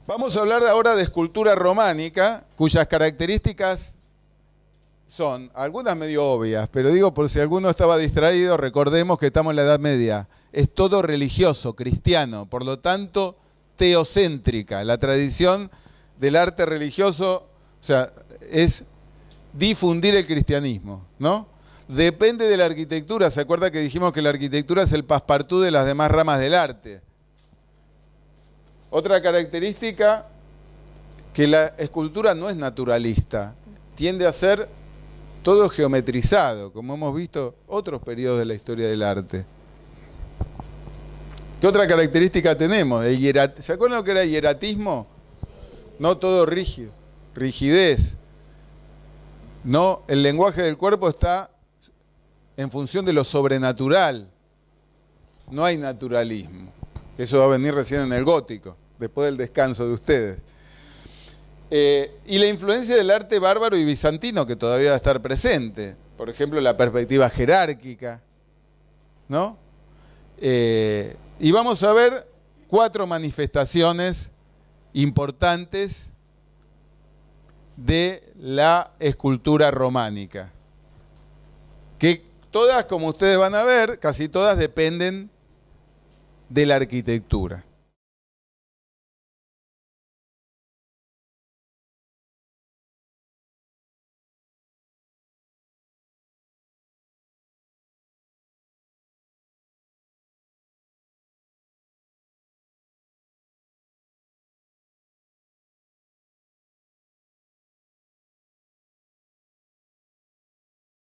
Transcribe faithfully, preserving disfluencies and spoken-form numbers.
Vamos a hablar ahora de escultura románica, cuyas características son algunas medio obvias, pero digo por si alguno estaba distraído, recordemos que estamos en la Edad Media. Es todo religioso, cristiano, por lo tanto teocéntrica. La tradición del arte religioso, o sea, es difundir el cristianismo, ¿no? Depende de la arquitectura. ¿Se acuerda que dijimos que la arquitectura es el passepartout de las demás ramas del arte? Otra característica, que la escultura no es naturalista, tiende a ser todo geometrizado, como hemos visto otros periodos de la historia del arte. ¿Qué otra característica tenemos? El hierat... ¿Se acuerdan lo que era hieratismo? No todo rígido, rigidez. No, el lenguaje del cuerpo está en función de lo sobrenatural. No hay naturalismo. Eso va a venir recién en el gótico, después del descanso de ustedes. Eh, y la influencia del arte bárbaro y bizantino, que todavía va a estar presente. Por ejemplo, la perspectiva jerárquica, ¿no? Eh, y vamos a ver cuatro manifestaciones importantes de la escultura románica, que todas, como ustedes van a ver, casi todas dependen de la arquitectura.